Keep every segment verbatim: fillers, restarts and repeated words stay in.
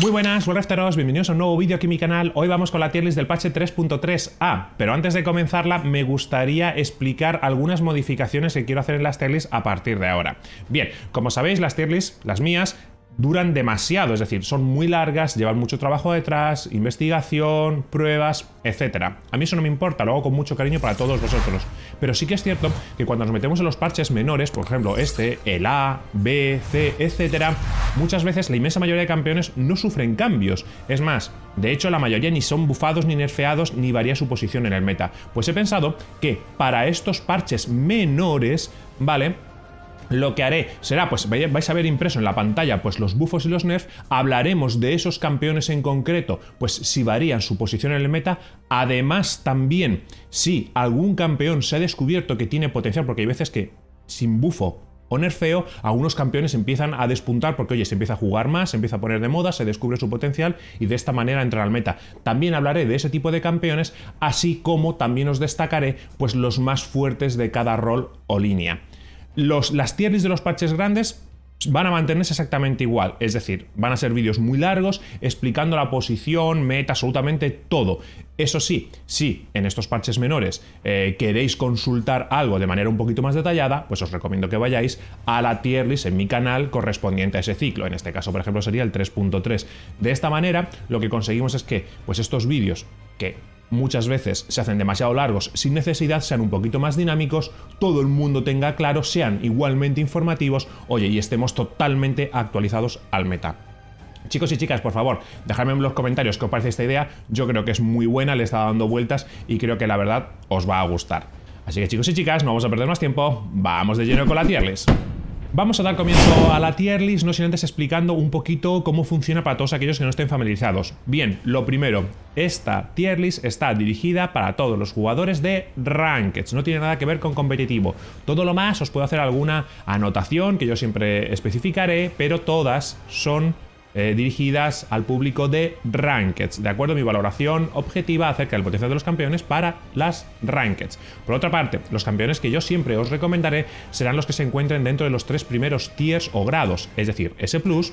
Muy buenas, Warcrafteros, bienvenidos a un nuevo vídeo aquí en mi canal. Hoy vamos con la tier list del parche tres punto tres A, pero antes de comenzarla me gustaría explicar algunas modificaciones que quiero hacer en las tier list a partir de ahora. Bien, como sabéis, las tier list, las mías, duran demasiado, es decir, son muy largas, llevan mucho trabajo detrás, investigación, pruebas, etcétera. A mí eso no me importa, lo hago con mucho cariño para todos vosotros. Pero sí que es cierto que cuando nos metemos en los parches menores, por ejemplo este, el A, B, C, etcétera, muchas veces la inmensa mayoría de campeones no sufren cambios. Es más, de hecho la mayoría ni son bufados ni nerfeados ni varía su posición en el meta. Pues he pensado que para estos parches menores, ¿vale?, lo que haré será, pues vais a ver impreso en la pantalla pues los buffos y los nerfs, hablaremos de esos campeones en concreto, pues si varían su posición en el meta, además también si algún campeón se ha descubierto que tiene potencial, porque hay veces que sin bufo o nerfeo, algunos campeones empiezan a despuntar porque, oye, se empieza a jugar más, se empieza a poner de moda, se descubre su potencial y de esta manera entran al meta. También hablaré de ese tipo de campeones, así como también os destacaré pues los más fuertes de cada rol o línea. Los, las tier list de los parches grandes van a mantenerse exactamente igual, es decir, van a ser vídeos muy largos explicando la posición, meta, absolutamente todo. Eso sí, si en estos parches menores eh, queréis consultar algo de manera un poquito más detallada, pues os recomiendo que vayáis a la tier list en mi canal correspondiente a ese ciclo. En este caso, por ejemplo, sería el tres punto tres. De esta manera, lo que conseguimos es que pues estos vídeos que muchas veces se hacen demasiado largos sin necesidad, sean un poquito más dinámicos, todo el mundo tenga claro, sean igualmente informativos, oye, y estemos totalmente actualizados al meta. Chicos y chicas, por favor, dejadme en los comentarios qué os parece esta idea. Yo creo que es muy buena, le he estado dando vueltas y creo que la verdad os va a gustar. Así que, chicos y chicas, no vamos a perder más tiempo, vamos de lleno con la tier list. Vamos a dar comienzo a la tier list, no sin antes explicando un poquito cómo funciona para todos aquellos que no estén familiarizados. Bien, lo primero, esta tier list está dirigida para todos los jugadores de Ranked, no tiene nada que ver con competitivo. Todo lo más os puedo hacer alguna anotación que yo siempre especificaré, pero todas son Eh, dirigidas al público de Rankeds, de acuerdo a mi valoración objetiva acerca del potencial de los campeones para las Rankeds. Por otra parte, los campeones que yo siempre os recomendaré serán los que se encuentren dentro de los tres primeros tiers o grados, es decir, S plus,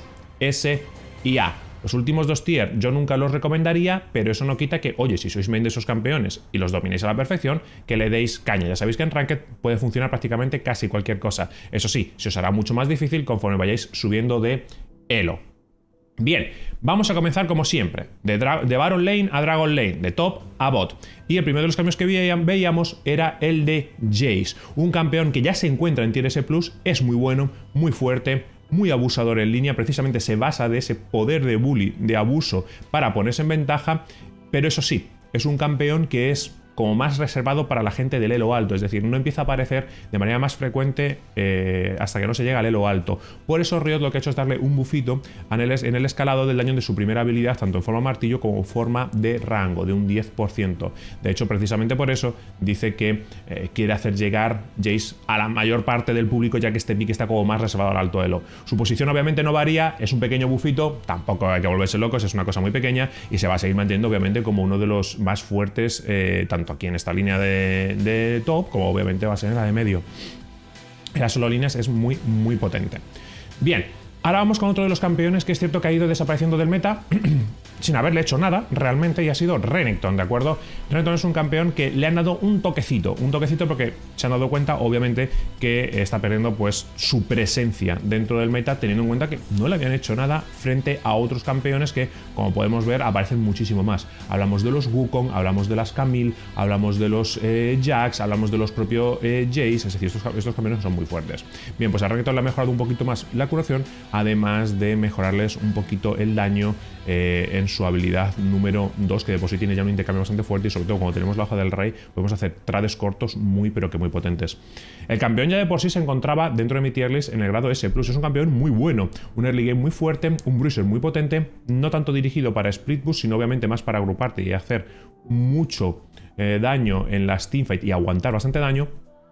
S y A. Los últimos dos tiers yo nunca los recomendaría, pero eso no quita que, oye, si sois main de esos campeones y los dominéis a la perfección, que le deis caña. Ya sabéis que en Ranked puede funcionar prácticamente casi cualquier cosa. Eso sí, se os hará mucho más difícil conforme vayáis subiendo de elo. Bien, vamos a comenzar como siempre, de, de Baron Lane a Dragon Lane, de top a bot. Y el primero de los cambios que veíamos era el de Jace, un campeón que ya se encuentra en tier S plus, es muy bueno, muy fuerte, muy abusador en línea, precisamente se basa de ese poder de bully, de abuso, para ponerse en ventaja, pero eso sí, es un campeón que es como más reservado para la gente del elo alto, es decir, no empieza a aparecer de manera más frecuente eh, hasta que no se llega al elo alto. Por eso Riot lo que ha hecho es darle un bufito en el, en el escalado del daño de su primera habilidad, tanto en forma martillo como en forma de rango, de un diez por ciento. De hecho, precisamente por eso dice que eh, quiere hacer llegar Jace a la mayor parte del público, ya que este pick está como más reservado al alto elo. Su posición obviamente no varía, es un pequeño bufito, tampoco hay que volverse locos, es una cosa muy pequeña y se va a seguir manteniendo obviamente como uno de los más fuertes, eh, tanto aquí en esta línea de, de top, como obviamente va a ser en la de medio. En las solo líneas es muy, muy potente. Bien, ahora vamos con otro de los campeones que es cierto que ha ido desapareciendo del meta sin haberle hecho nada realmente, y ha sido Renekton, ¿de acuerdo? Renekton es un campeón que le han dado un toquecito, un toquecito porque se han dado cuenta, obviamente, que está perdiendo pues su presencia dentro del meta, teniendo en cuenta que no le habían hecho nada frente a otros campeones que, como podemos ver, aparecen muchísimo más. Hablamos de los Wukong, hablamos de las Camille, hablamos de los eh, Jax, hablamos de los propios eh, Jace, es decir, estos, estos campeones son muy fuertes. Bien, pues a Renekton le ha mejorado un poquito más la curación, además de mejorarles un poquito el daño eh, en su habilidad número dos, que de por sí tiene ya un intercambio bastante fuerte, y sobre todo cuando tenemos la hoja del rey podemos hacer trades cortos muy pero que muy potentes. El campeón ya de por sí se encontraba dentro de mi tier list en el grado S plus, es un campeón muy bueno, un early game muy fuerte, un bruiser muy potente, no tanto dirigido para split boost, sino obviamente más para agruparte y hacer mucho eh, daño en las teamfight y aguantar bastante daño.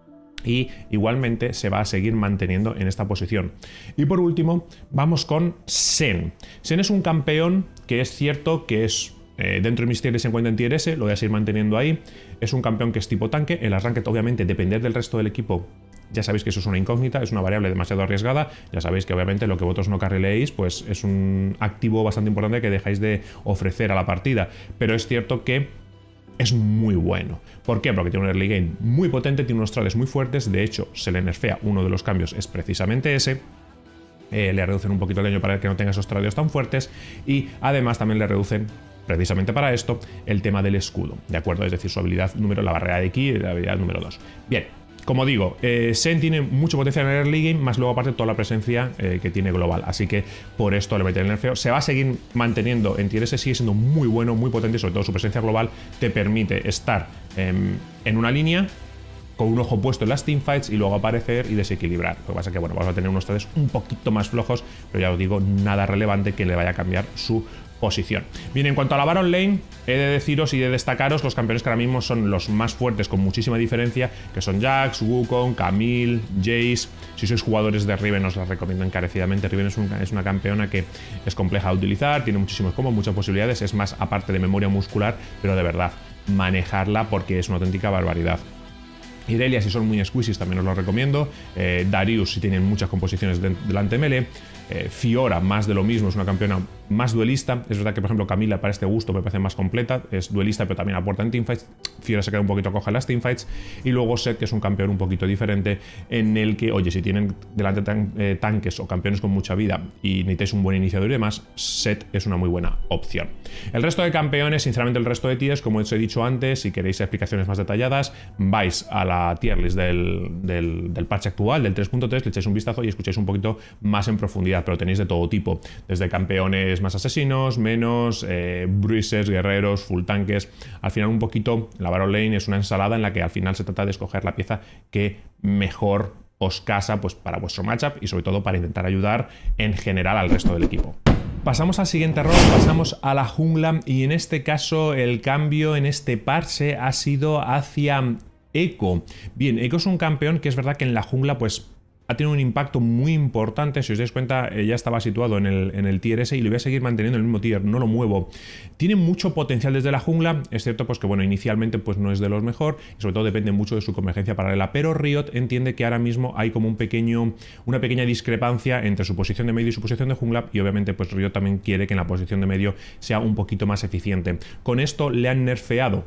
Y igualmente se va a seguir manteniendo en esta posición. Y por último vamos con Sen. Sen es un campeón que es cierto que es eh, dentro de mis tier se encuentra en tier S, lo voy a seguir manteniendo ahí. Es un campeón que es tipo tanque, en las ranked obviamente depender del resto del equipo ya sabéis que eso es una incógnita, es una variable demasiado arriesgada, ya sabéis que obviamente lo que vosotros no carrileéis pues es un activo bastante importante que dejáis de ofrecer a la partida, pero es cierto que es muy bueno. ¿Por qué? Porque tiene un early game muy potente, tiene unos trades muy fuertes, de hecho se le nerfea, uno de los cambios es precisamente ese. Eh, le reducen un poquito el daño para que no tenga esos trades tan fuertes y además también le reducen precisamente para esto el tema del escudo, ¿de acuerdo? Es decir, su habilidad número, la barrera de ki y la habilidad número dos. Bien, como digo, eh, Sen tiene mucho potencial en el early game, más luego aparte toda la presencia eh, que tiene global, así que por esto le meten el nerfeo. Se va a seguir manteniendo en tier S, sigue siendo muy bueno, muy potente, y sobre todo su presencia global te permite estar eh, en una línea con un ojo puesto en las teamfights y luego aparecer y desequilibrar. Lo que pasa es que bueno, vamos a tener unos trades un poquito más flojos, pero ya os digo, nada relevante que le vaya a cambiar su posición. Bien, en cuanto a la Baron Lane, he de deciros y de destacaros los campeones que ahora mismo son los más fuertes con muchísima diferencia, que son Jax, Wukong, Camille, Jace. Si sois jugadores de Riven os las recomiendo encarecidamente. Riven es, un, es una campeona que es compleja de utilizar, tiene muchísimos combos, muchas posibilidades, es más aparte de memoria muscular, pero de verdad, manejarla porque es una auténtica barbaridad. Irelia, si son muy squishies, también os lo recomiendo. Eh, Darius, si tienen muchas composiciones de, delante melee. Eh, Fiora, más de lo mismo, es una campeona más duelista. Es verdad que, por ejemplo, Camila para este gusto me parece más completa. Es duelista, pero también aporta en teamfights. Fiora se queda un poquito coja en las teamfights. Y luego Sett, que es un campeón un poquito diferente, en el que, oye, si tienen delante tan, eh, tanques o campeones con mucha vida y necesitáis un buen iniciador y demás, Sett es una muy buena opción. El resto de campeones, sinceramente, el resto de tiers, como os he dicho antes, si queréis explicaciones más detalladas, vais a la tier list del, del, del parche actual, del tres punto tres, le echáis un vistazo y escucháis un poquito más en profundidad, pero tenéis de todo tipo, desde campeones más asesinos, menos, eh, bruisers, guerreros, full tanques. Al final un poquito, la Baron Lane es una ensalada en la que al final se trata de escoger la pieza que mejor os casa pues, para vuestro matchup y sobre todo para intentar ayudar en general al resto del equipo. Pasamos al siguiente rol, pasamos a la jungla y en este caso el cambio en este parche ha sido hacia Echo. Bien, Echo es un campeón que es verdad que en la jungla pues ha tenido un impacto muy importante. Si os dais cuenta, eh, ya estaba situado en el, en el tier S y lo voy a seguir manteniendo en el mismo tier, no lo muevo. Tiene mucho potencial desde la jungla, es cierto pues que bueno, inicialmente pues no es de los mejor y sobre todo depende mucho de su convergencia paralela, pero Riot entiende que ahora mismo hay como un pequeño, una pequeña discrepancia entre su posición de medio y su posición de jungla y obviamente pues Riot también quiere que en la posición de medio sea un poquito más eficiente. Con esto le han nerfeado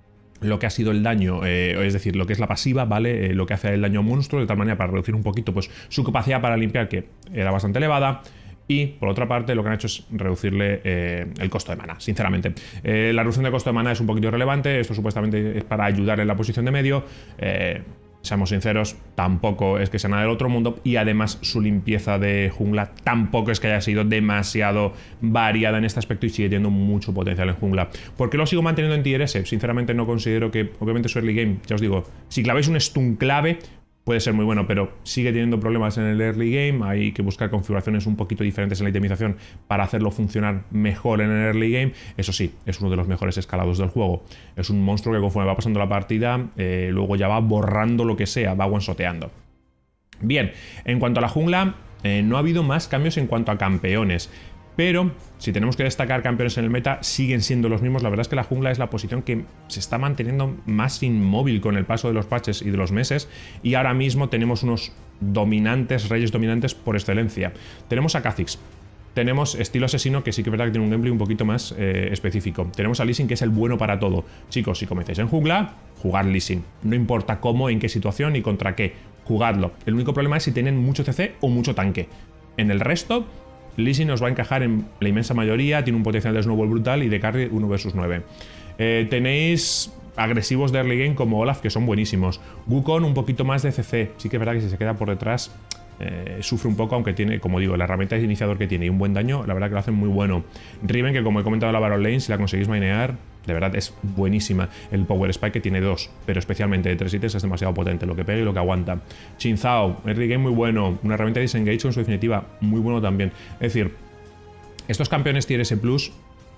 lo que ha sido el daño, eh, es decir, lo que es la pasiva, ¿vale? Eh, lo que hace el daño a monstruo, de tal manera para reducir un poquito pues, su capacidad para limpiar, que era bastante elevada. Y por otra parte, lo que han hecho es reducirle eh, el costo de mana, sinceramente. Eh, la reducción de costo de mana es un poquito irrelevante, esto supuestamente es para ayudar en la posición de medio. Eh, Seamos sinceros, tampoco es que sea nada del otro mundo y además su limpieza de jungla tampoco es que haya sido demasiado variada en este aspecto y sigue teniendo mucho potencial en jungla. ¿Por qué lo sigo manteniendo en tier S? Sinceramente no considero que, obviamente su early game, ya os digo, si claváis un stun clave puede ser muy bueno, pero sigue teniendo problemas en el early game. Hay que buscar configuraciones un poquito diferentes en la itemización para hacerlo funcionar mejor en el early game. Eso sí, es uno de los mejores escalados del juego. Es un monstruo que conforme va pasando la partida, eh, luego ya va borrando lo que sea, va one-shoteando. Bien, en cuanto a la jungla, eh, no ha habido más cambios en cuanto a campeones. Pero si tenemos que destacar campeones en el meta, siguen siendo los mismos. La verdad es que la jungla es la posición que se está manteniendo más inmóvil con el paso de los patches y de los meses. Y ahora mismo tenemos unos dominantes, reyes dominantes por excelencia. Tenemos a Kha'Zix. Tenemos estilo asesino, que sí que es verdad que tiene un gameplay un poquito más eh, específico. Tenemos a Lee Sin, que es el bueno para todo. Chicos, si comenzáis en jungla, jugad Lee Sin. No importa cómo, en qué situación y contra qué. Jugadlo. El único problema es si tienen mucho C C o mucho tanque. En el resto, Lee Sin os va a encajar en la inmensa mayoría, tiene un potencial de snowball brutal y de carry uno versus nueve. Eh, tenéis agresivos de early game como Olaf, que son buenísimos. Wukong un poquito más de C C, sí que es verdad que si se queda por detrás eh, sufre un poco, aunque tiene, como digo, la herramienta de iniciador que tiene y un buen daño, la verdad que lo hacen muy bueno. Riven, que como he comentado en la Baron Lane, si la conseguís mainear, de verdad es buenísima. El Power Spike que tiene dos, pero especialmente de tres ítems es demasiado potente, lo que pega y lo que aguanta. Xin Zhao, early game muy bueno, una herramienta de disengage en su definitiva muy bueno también. Es decir, estos campeones tier S plus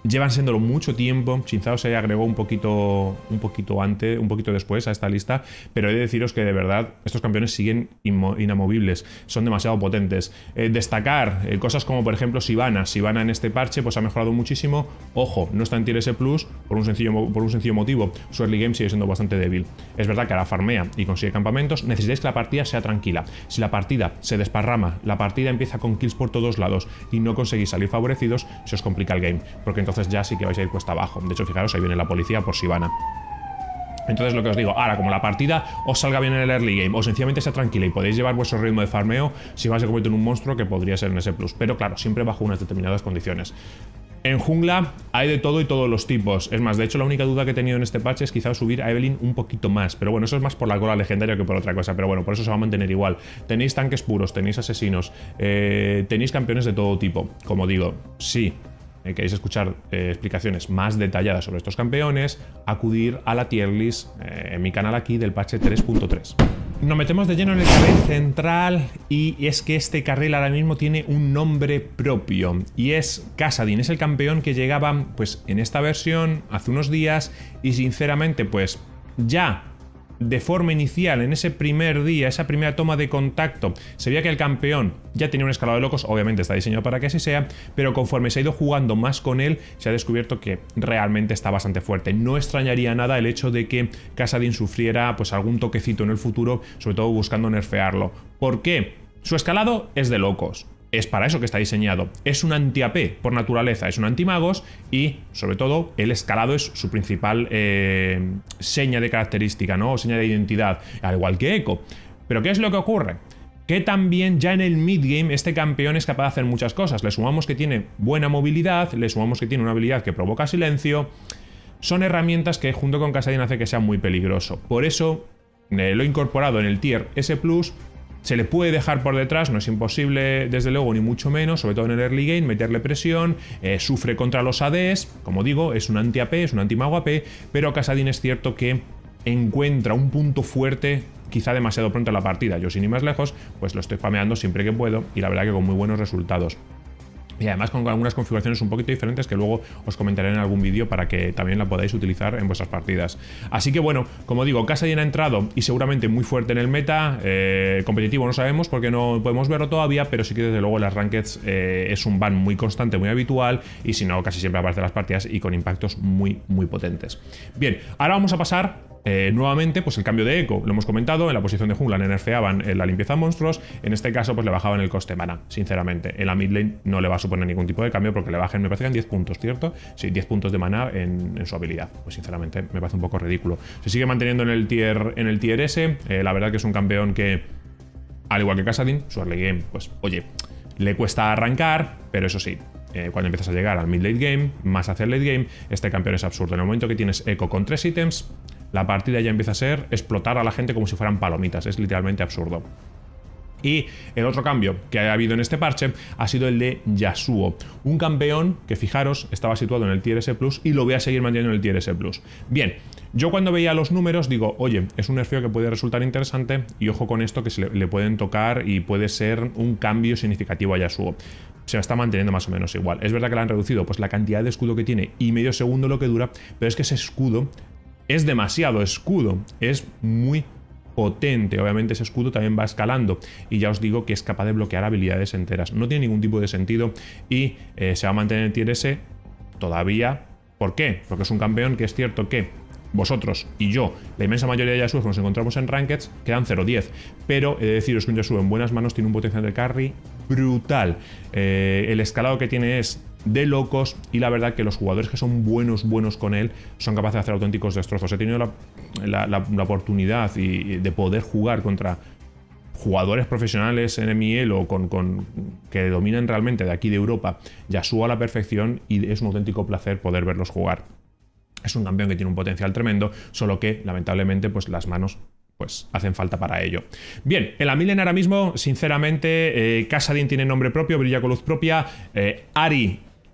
llevan siéndolo mucho tiempo. Chinzao se agregó un poquito, un poquito antes, un poquito después a esta lista, pero he de deciros que de verdad estos campeones siguen inamovibles, son demasiado potentes. Eh, destacar eh, cosas como por ejemplo Sivana. Sivana en este parche pues ha mejorado muchísimo. Ojo, no está en tier S plus por un sencillo, por un sencillo motivo. Su early game sigue siendo bastante débil. Es verdad que ahora farmea y consigue campamentos. Necesitáis que la partida sea tranquila. Si la partida se desparrama, la partida empieza con kills por todos lados y no conseguís salir favorecidos, se os complica el game, porque entonces entonces ya sí que vais a ir cuesta abajo. De hecho, fijaros, ahí viene la policía por Sivana. Entonces lo que os digo, ahora como la partida os salga bien en el early game o sencillamente sea tranquila y podéis llevar vuestro ritmo de farmeo, si vais a convertir en un monstruo que podría ser en ese plus, pero claro, siempre bajo unas determinadas condiciones. En jungla hay de todo y todos los tipos. Es más, de hecho la única duda que he tenido en este patch es quizá subir a Evelynn un poquito más, pero bueno, eso es más por la cola legendaria que por otra cosa, pero bueno, por eso se va a mantener igual. Tenéis tanques puros, tenéis asesinos, eh, tenéis campeones de todo tipo. Como digo, sí, Eh, queréis escuchar eh, explicaciones más detalladas sobre estos campeones, acudir a la tier list eh, en mi canal aquí del parche tres punto tres. Nos metemos de lleno en el carril central y es que este carril ahora mismo tiene un nombre propio y es Kassadin. Es el campeón que llegaba pues en esta versión hace unos días y sinceramente pues ya de forma inicial, en ese primer día, esa primera toma de contacto, se veía que el campeón ya tenía un escalado de locos, obviamente está diseñado para que así sea, pero conforme se ha ido jugando más con él, se ha descubierto que realmente está bastante fuerte. No extrañaría nada el hecho de que Kassadin sufriera pues algún toquecito en el futuro, sobre todo buscando nerfearlo. ¿Por qué? Su escalado es de locos. Es para eso que está diseñado. Es un anti-A P por naturaleza, es un anti-magos y, sobre todo, el escalado es su principal eh, seña de característica, ¿no? O seña de identidad, al igual que Echo. Pero ¿qué es lo que ocurre? Que también ya en el mid-game este campeón es capaz de hacer muchas cosas. Le sumamos que tiene buena movilidad, le sumamos que tiene una habilidad que provoca silencio. Son herramientas que junto con Kassadin hace que sea muy peligroso. Por eso eh, lo he incorporado en el tier S plus. Se le puede dejar por detrás, no es imposible desde luego ni mucho menos, sobre todo en el early game, meterle presión, eh, sufre contra los A Ds, como digo, es un anti-A P, es un anti-mago A P, pero Kassadin es cierto que encuentra un punto fuerte quizá demasiado pronto en la partida. Yo sin ir más lejos, pues lo estoy spameando siempre que puedo y la verdad que con muy buenos resultados. Y además con algunas configuraciones un poquito diferentes que luego os comentaré en algún vídeo para que también la podáis utilizar en vuestras partidas. Así que bueno, como digo, Kassadin ha entrado y seguramente muy fuerte en el meta. Eh, competitivo no sabemos porque no podemos verlo todavía, pero sí que desde luego en las rankeds eh, es un ban muy constante, muy habitual y si no casi siempre aparece en las partidas y con impactos muy muy potentes. Bien, ahora vamos a pasar Eh, nuevamente, pues el cambio de eco, lo hemos comentado, en la posición de jungla le nerfeaban en la limpieza de monstruos, en este caso pues le bajaban el coste mana, sinceramente. En la mid lane no le va a suponer ningún tipo de cambio porque le bajan, me parece que en diez puntos, ¿cierto? Sí, diez puntos de mana en, en su habilidad. Pues sinceramente me parece un poco ridículo. Se sigue manteniendo en el tier, en el tier S, eh, la verdad que es un campeón que, al igual que Kassadin, su early game, pues oye, le cuesta arrancar, pero eso sí, Eh, cuando empiezas a llegar al mid-late game, más hacia el late game, este campeón es absurdo. En el momento que tienes eco con tres ítems, la partida ya empieza a ser explotar a la gente como si fueran palomitas. Es literalmente absurdo. Y el otro cambio que ha habido en este parche ha sido el de Yasuo, un campeón que, fijaros, estaba situado en el tier S plus y lo voy a seguir manteniendo en el tier S plus. Bien, yo cuando veía los números digo, oye, es un nerfeo que puede resultar interesante y ojo con esto que se le, le pueden tocar y puede ser un cambio significativo a Yasuo. Se está manteniendo más o menos igual. Es verdad que le han reducido pues la cantidad de escudo que tiene y medio segundo lo que dura, pero es que ese escudo es demasiado escudo, es muy potente. Obviamente ese escudo también va escalando y ya os digo que es capaz de bloquear habilidades enteras. No tiene ningún tipo de sentido y eh, se va a mantener en el tier S todavía. ¿Por qué? Porque es un campeón que es cierto que vosotros y yo, la inmensa mayoría de Yasuo que nos encontramos en Rankeds, quedan cero diez. Pero he de deciros que un Yasuo en buenas manos tiene un potencial de carry brutal. Eh, el escalado que tiene es de locos y la verdad que los jugadores que son buenos, buenos con él son capaces de hacer auténticos destrozos. He tenido la, la, la, la oportunidad y, y de poder jugar contra jugadores profesionales en M I L o con, con, que dominan realmente de aquí de Europa Yasuo a la perfección y es un auténtico placer poder verlos jugar. Es un campeón que tiene un potencial tremendo, solo que lamentablemente pues las manos pues hacen falta para ello. Bien, en la midlane ahora mismo, sinceramente, eh, Kassadin tiene nombre propio, brilla con luz propia, eh, Ahri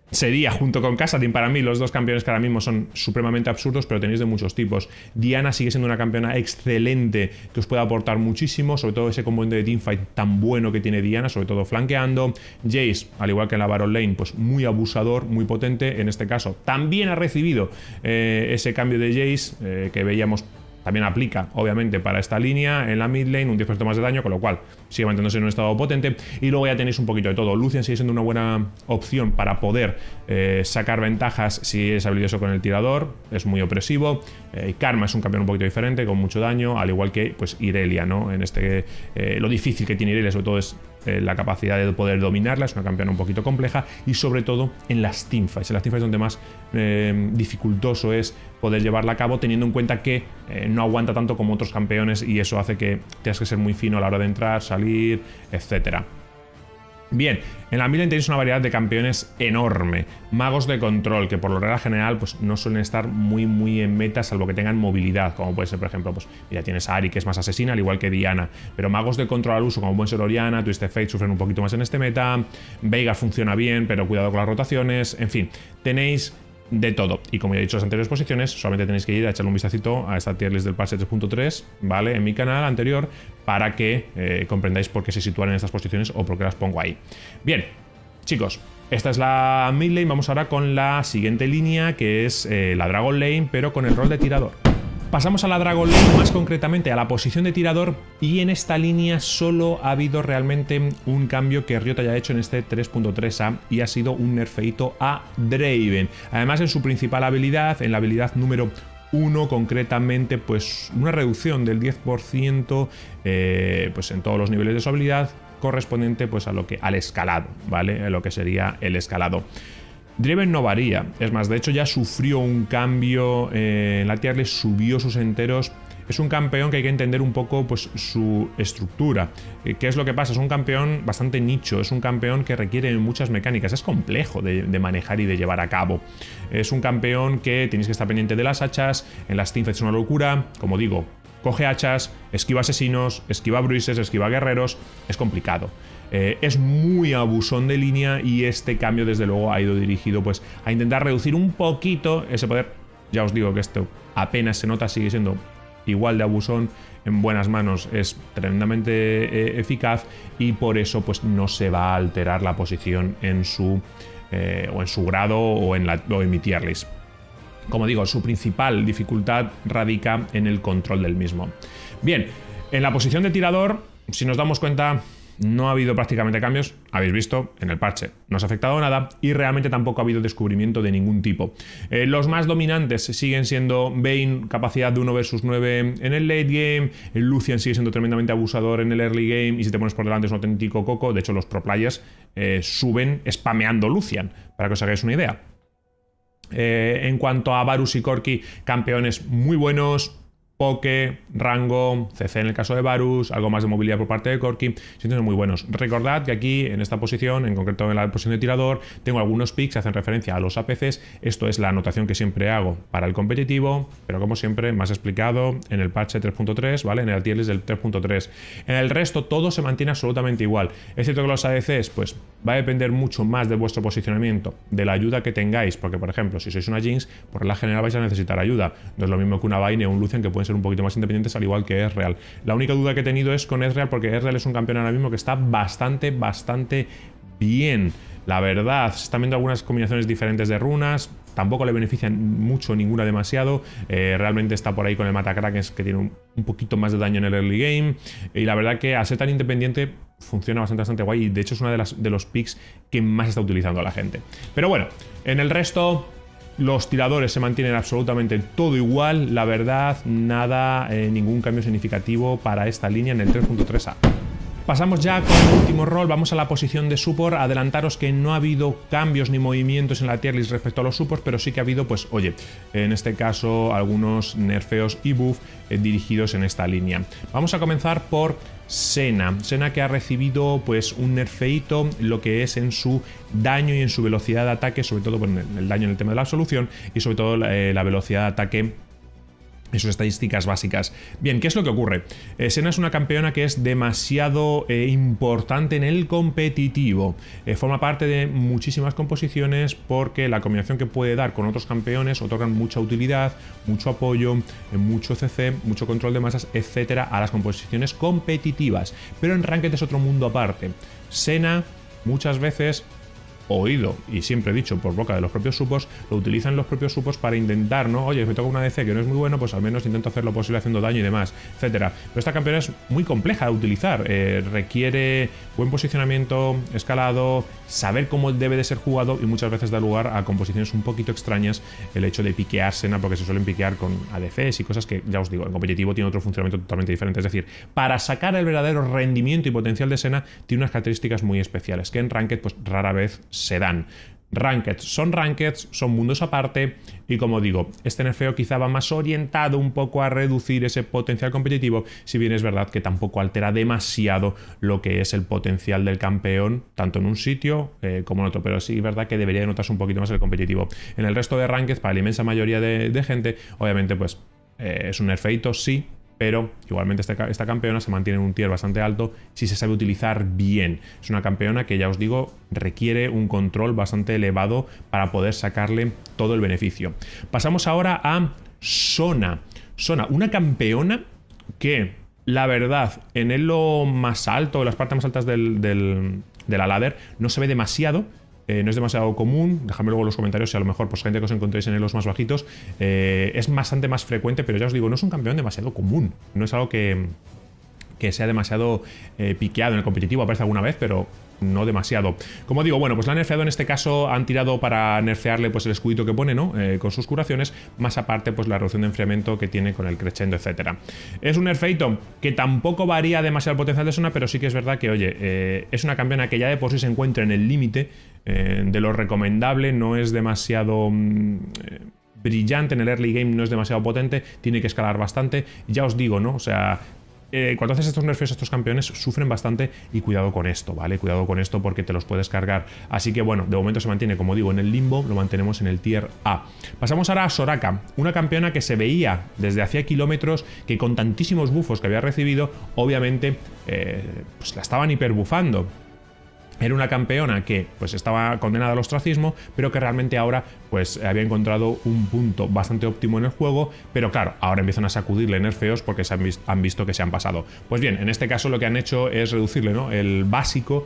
sería junto con Kassadin para mí los dos campeones que ahora mismo son supremamente absurdos, pero tenéis de muchos tipos. Diana sigue siendo una campeona excelente que os puede aportar muchísimo, sobre todo ese componente de teamfight tan bueno que tiene Diana, sobre todo flanqueando. Jace, al igual que en la Baron Lane, pues muy abusador, muy potente. En este caso también ha recibido eh, ese cambio de Jace eh, que veíamos. También aplica, obviamente, para esta línea en la mid lane, un diez por ciento más de daño, con lo cual sigue manteniéndose en un estado potente. Y luego ya tenéis un poquito de todo. Lucian sigue siendo una buena opción para poder eh, sacar ventajas si es habilidoso con el tirador, es muy opresivo. Eh, Karma es un campeón un poquito diferente, con mucho daño, al igual que pues Irelia, ¿no? En este, eh, lo difícil que tiene Irelia, sobre todo, es eh, la capacidad de poder dominarla, es una campeona un poquito compleja, y sobre todo en las teamfights. En las teamfights donde más eh, dificultoso es poder llevarla a cabo, teniendo en cuenta que eh, no aguanta tanto como otros campeones, y eso hace que tengas que ser muy fino a la hora de entrar, salir, etcétera. Bien, en la mid lane tenéis una variedad de campeones enorme. Magos de control, que por lo regla general pues no suelen estar muy muy en meta, salvo que tengan movilidad, como puede ser, por ejemplo, pues ya tienes a Ahri, que es más asesina, al igual que Diana. Pero magos de control al uso, como pueden ser Orianna, Twisted Fate, sufren un poquito más en este meta. Veigar funciona bien, pero cuidado con las rotaciones. En fin, tenéis de todo. Y como ya he dicho en las anteriores posiciones, solamente tenéis que ir a echarle un vistacito a esta tier list del parche tres punto tres, ¿vale? En mi canal anterior, para que eh, comprendáis por qué se sitúan en estas posiciones o por qué las pongo ahí. Bien, chicos, esta es la mid lane. Vamos ahora con la siguiente línea, que es eh, la Dragon Lane, pero con el rol de tirador. Pasamos a la Dragon Lane, más concretamente a la posición de tirador, y en esta línea solo ha habido realmente un cambio que Riot haya hecho en este tres punto tres A, y ha sido un nerfeito a Draven. Además, en su principal habilidad, en la habilidad número uno concretamente, pues una reducción del diez por ciento eh, pues en todos los niveles de su habilidad, correspondiente pues a lo que, al escalado, ¿vale? A lo que sería el escalado. Draven no varía, es más, de hecho ya sufrió un cambio eh, en la tier list, subió sus enteros. Es un campeón que hay que entender un poco pues su estructura. ¿Qué es lo que pasa? Es un campeón bastante nicho, es un campeón que requiere muchas mecánicas, es complejo de, de manejar y de llevar a cabo. Es un campeón que tenéis que estar pendiente de las hachas, en las teamfights es una locura, como digo, coge hachas, esquiva asesinos, esquiva bruises, esquiva guerreros, es complicado. Eh, es muy abusón de línea, y este cambio desde luego ha ido dirigido pues a intentar reducir un poquito ese poder. Ya os digo que esto apenas se nota, sigue siendo igual de abusón. En buenas manos es tremendamente eh, eficaz, y por eso pues no se va a alterar la posición en su eh, o en su grado o en, la, o en mi tier list. Como digo, su principal dificultad radica en el control del mismo. Bien, en la posición de tirador, si nos damos cuenta, no ha habido prácticamente cambios, habéis visto, en el parche no os ha afectado nada, y realmente tampoco ha habido descubrimiento de ningún tipo. Eh, los más dominantes siguen siendo Vayne, capacidad de uno versus nueve en el late game, el Lucian sigue siendo tremendamente abusador en el early game, y si te pones por delante es un auténtico coco. De hecho, los pro players eh, suben spameando Lucian, para que os hagáis una idea. Eh, en cuanto a Varus y Corki, campeones muy buenos. Poke, rango, C C en el caso de Varus, algo más de movilidad por parte de Corki, siendo muy buenos. Recordad que aquí, en esta posición, en concreto en la posición de tirador, tengo algunos picks que hacen referencia a los A P Cs. Esto es la anotación que siempre hago para el competitivo, pero como siempre, más explicado en el parche tres punto tres, ¿vale? En el tier list del tres punto tres. En el resto, todo se mantiene absolutamente igual. Es cierto que los A D Cs, pues, va a depender mucho más de vuestro posicionamiento, de la ayuda que tengáis, porque, por ejemplo, si sois una Jinx, por la general vais a necesitar ayuda. No es lo mismo que una Vayne o un Lucian, que pueden ser un poquito más independientes, al igual que Ezreal. La única duda que he tenido es con Ezreal, porque Ezreal es un campeón ahora mismo que está bastante, bastante bien. La verdad, se están viendo algunas combinaciones diferentes de runas, tampoco le benefician mucho ninguna demasiado. Eh, realmente está por ahí con el Matacraken, que tiene un, un poquito más de daño en el early game, y la verdad que al ser tan independiente funciona bastante, bastante guay, y de hecho es uno de, las, de los picks que más está utilizando la gente. Pero bueno, en el resto, los tiradores se mantienen absolutamente todo igual, la verdad, nada, eh, ningún cambio significativo para esta línea en el tres punto tres A. Pasamos ya con el último rol, vamos a la posición de support. Adelantaros que no ha habido cambios ni movimientos en la tier list respecto a los supports, pero sí que ha habido, pues, oye, en este caso, algunos nerfeos y buff eh, dirigidos en esta línea. Vamos a comenzar por Senna. Senna, que ha recibido pues un nerfeito, lo que es en su daño y en su velocidad de ataque, sobre todo bueno, el daño en el tema de la absolución, y sobre todo eh, la velocidad de ataque y sus estadísticas básicas. Bien, ¿qué es lo que ocurre? Eh, Senna es una campeona que es demasiado eh, importante en el competitivo. Eh, forma parte de muchísimas composiciones porque la combinación que puede dar con otros campeones otorgan mucha utilidad, mucho apoyo, eh, mucho C C, mucho control de masas, etcétera, a las composiciones competitivas. Pero en Ranked es otro mundo aparte. Senna muchas veces, oído y siempre dicho por boca de los propios supos, lo utilizan los propios supos para intentar, ¿no? Oye, me toca una A D C que no es muy bueno, pues al menos intento hacer lo posible haciendo daño y demás, etcétera. Pero esta campeona es muy compleja de utilizar, eh, requiere buen posicionamiento, escalado, saber cómo debe de ser jugado y muchas veces da lugar a composiciones un poquito extrañas el hecho de piquear Senna, porque se suelen piquear con A D Cs y cosas que, ya os digo, en competitivo tiene otro funcionamiento totalmente diferente. Es decir, para sacar el verdadero rendimiento y potencial de Senna tiene unas características muy especiales que en Ranked pues rara vez se dan. Rankeds son rankeds, son mundos aparte y como digo, este nerfeo quizá va más orientado un poco a reducir ese potencial competitivo, si bien es verdad que tampoco altera demasiado lo que es el potencial del campeón, tanto en un sitio eh, como en otro, pero sí es verdad que debería notarse un poquito más el competitivo. En el resto de rankeds, para la inmensa mayoría de, de gente, obviamente pues eh, es un nerfeito, sí, pero igualmente esta, esta campeona se mantiene en un tier bastante alto si se sabe utilizar bien. Es una campeona que, ya os digo, requiere un control bastante elevado para poder sacarle todo el beneficio. Pasamos ahora a Sona. Sona, una campeona que, la verdad, en el lo más alto, en las partes más altas del, del, de la ladder, no se ve demasiado. Eh, no es demasiado común, dejadme luego en los comentarios si a lo mejor pues gente que os encontréis en los más bajitos, eh, es bastante más frecuente, pero ya os digo, no es un campeón demasiado común, no es algo que, que sea demasiado eh, piqueado en el competitivo, aparece alguna vez, pero no demasiado. Como digo, bueno, pues la han nerfeado en este caso, han tirado para nerfearle pues el escudito que pone, ¿no? Eh, con sus curaciones, más aparte pues la reducción de enfriamiento que tiene con el crescendo, etcétera. Es un nerfeito que tampoco varía demasiado el potencial de Sona, pero sí que es verdad que, oye, eh, es una campeona que ya de por sí se encuentra en el límite eh, de lo recomendable, no es demasiado mm, eh, brillante en el early game, no es demasiado potente, tiene que escalar bastante, ya os digo, ¿no? O sea, Eh, cuando haces estos nerfeos, estos campeones sufren bastante y cuidado con esto, ¿vale? Cuidado con esto porque te los puedes cargar. Así que bueno, de momento se mantiene, como digo, en el limbo, lo mantenemos en el tier A. Pasamos ahora a Soraka, una campeona que se veía desde hacía kilómetros que con tantísimos bufos que había recibido, obviamente eh, pues la estaban hiperbufando. Era una campeona que pues estaba condenada al ostracismo, pero que realmente ahora pues había encontrado un punto bastante óptimo en el juego, pero claro, ahora empiezan a sacudirle nerfeos porque se han, vis han visto que se han pasado. Pues bien, en este caso lo que han hecho es reducirle, ¿no?, el básico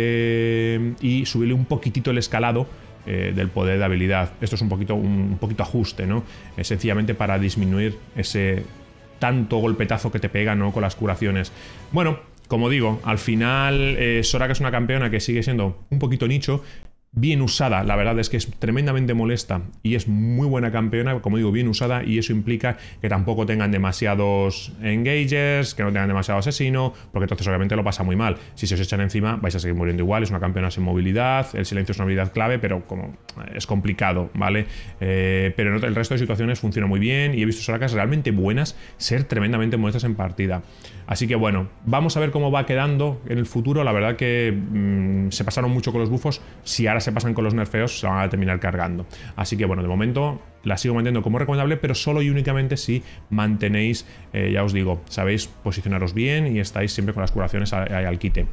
eh, y subirle un poquitito el escalado eh, del poder de habilidad. Esto es un poquito, un, un poquito ajuste, ¿no? Eh, sencillamente para disminuir ese tanto golpetazo que te pega, ¿no?, con las curaciones. Bueno, como digo, al final eh, Soraka es una campeona que sigue siendo un poquito nicho, bien usada, la verdad es que es tremendamente molesta y es muy buena campeona, como digo, bien usada, y eso implica que tampoco tengan demasiados engagers, que no tengan demasiado asesino, porque entonces obviamente lo pasa muy mal. Si se os echan encima vais a seguir muriendo igual, es una campeona sin movilidad, el silencio es una habilidad clave, pero como es complicado, ¿vale? Eh, pero en el resto de situaciones funciona muy bien y he visto Sorakas realmente buenas ser tremendamente molestas en partida. Así que bueno, vamos a ver cómo va quedando en el futuro. La verdad que mmm, se pasaron mucho con los bufos, si ahora se pasan con los nerfeos se van a terminar cargando. Así que bueno, de momento la sigo manteniendo como recomendable, pero solo y únicamente si mantenéis, eh, ya os digo, sabéis posicionaros bien y estáis siempre con las curaciones al, al quite.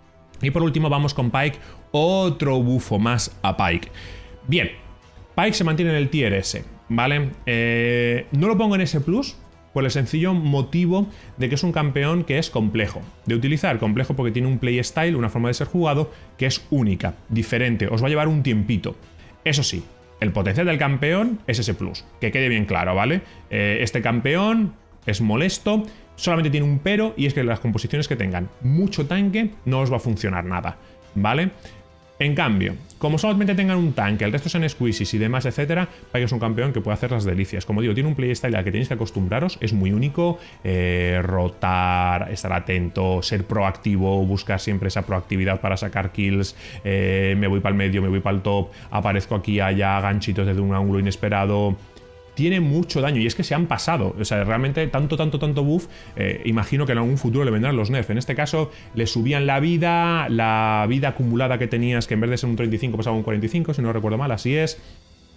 Y por último vamos con Pyke, otro bufo más a Pyke. Bien, Pyke se mantiene en el tier S, ¿vale? Eh, no lo pongo en S plus, por el sencillo motivo de que es un campeón que es complejo de utilizar, complejo porque tiene un playstyle, una forma de ser jugado que es única, diferente, os va a llevar un tiempito. Eso sí, el potencial del campeón es ese plus, que quede bien claro, ¿vale? Eh, este campeón es molesto, solamente tiene un pero, y es que las composiciones que tengan mucho tanque no os va a funcionar nada, ¿vale? En cambio, como solamente tengan un tanque, el resto son squeezes y demás, etcétera, Pyke es un campeón que puede hacer las delicias. Como digo, tiene un playstyle al que tenéis que acostumbraros, es muy único, eh, rotar, estar atento, ser proactivo, buscar siempre esa proactividad para sacar kills, eh, me voy para el medio, me voy para el top, aparezco aquí, allá, ganchitos desde un ángulo inesperado. Tiene mucho daño y es que se han pasado, o sea, realmente tanto, tanto, tanto buff, eh, imagino que en algún futuro le vendrán los nerfs. En este caso le subían la vida, la vida acumulada que tenías, que en vez de ser un treinta y cinco pasaba a un cuarenta y cinco, si no recuerdo mal, así es.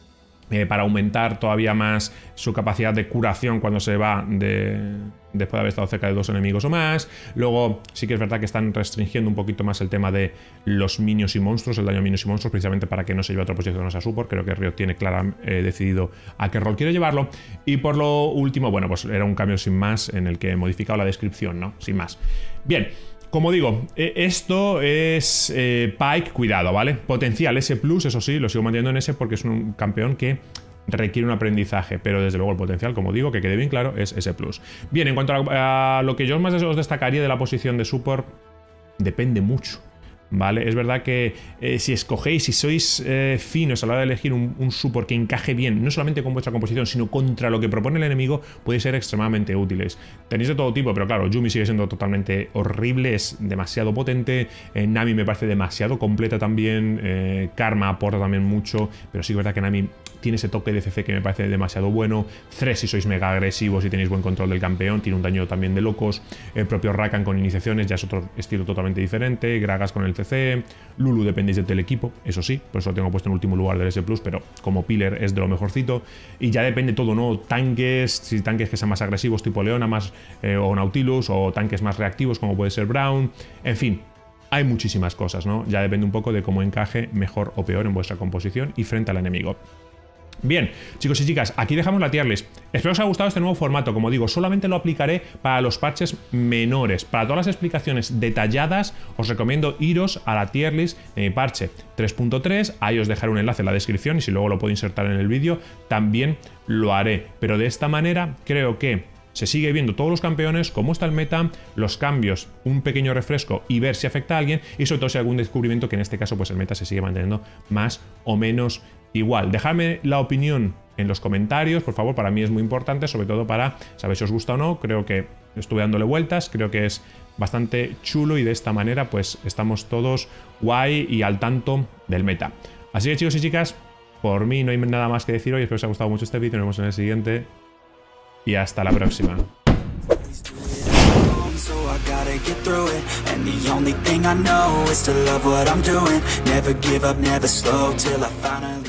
eh, para aumentar todavía más su capacidad de curación cuando se va de... después de haber estado cerca de dos enemigos o más. Luego sí que es verdad que están restringiendo un poquito más el tema de los minions y monstruos, el daño a minions y monstruos, precisamente para que no se lleve a otra posición a support. Creo que Riot tiene claro eh, decidido a qué rol quiere llevarlo. Y por lo último, bueno, pues era un cambio sin más en el que he modificado la descripción, ¿no? Sin más. Bien. Como digo, esto es eh, Pyke, cuidado, ¿vale? Potencial S plus, eso sí, lo sigo manteniendo en S porque es un campeón que requiere un aprendizaje, pero desde luego el potencial, como digo, que quede bien claro, es S plus. Bien, en cuanto a, a lo que yo más os destacaría de la posición de support, depende mucho. ¿Vale? Es verdad que eh, si escogéis, si sois eh, finos a la hora de elegir un, un support que encaje bien, no solamente con vuestra composición, sino contra lo que propone el enemigo, puede ser extremadamente útiles. Tenéis de todo tipo, pero claro, Yuumi sigue siendo totalmente horrible, es demasiado potente, eh, Nami me parece demasiado completa también, eh, Karma aporta también mucho, pero sí que es verdad que Nami tiene ese toque de C C que me parece demasiado bueno. Thresh si sois mega agresivos y tenéis buen control del campeón, tiene un daño también de locos. El propio Rakan con iniciaciones ya es otro estilo totalmente diferente. Gragas con el C C. Lulu dependéis del equipo, eso sí, por eso lo tengo puesto en último lugar del S plus, pero como Pillar es de lo mejorcito. Y ya depende todo, ¿no? Tanques, si tanques que sean más agresivos tipo Leona más, eh, o Nautilus, o tanques más reactivos como puede ser Braum. En fin, hay muchísimas cosas, ¿no? Ya depende un poco de cómo encaje mejor o peor en vuestra composición y frente al enemigo. Bien, chicos y chicas, aquí dejamos la tier list. Espero que os haya gustado este nuevo formato. Como digo, solamente lo aplicaré para los parches menores. Para todas las explicaciones detalladas, os recomiendo iros a la tier list de mi parche tres punto tres. Ahí os dejaré un enlace en la descripción y si luego lo puedo insertar en el vídeo, también lo haré. Pero de esta manera creo que se sigue viendo todos los campeones, cómo está el meta, los cambios, un pequeño refresco y ver si afecta a alguien y sobre todo si hay algún descubrimiento, que en este caso pues el meta se sigue manteniendo más o menos igual. Dejadme la opinión en los comentarios, por favor, para mí es muy importante, sobre todo para saber si os gusta o no. Creo que estuve dándole vueltas, creo que es bastante chulo y de esta manera pues estamos todos guay y al tanto del meta. Así que chicos y chicas, por mí no hay nada más que decir hoy, espero que os haya gustado mucho este vídeo, nos vemos en el siguiente y hasta la próxima. So I gotta get through it, and the only thing I know is to love what I'm doing. Never give up, never slow, till I finally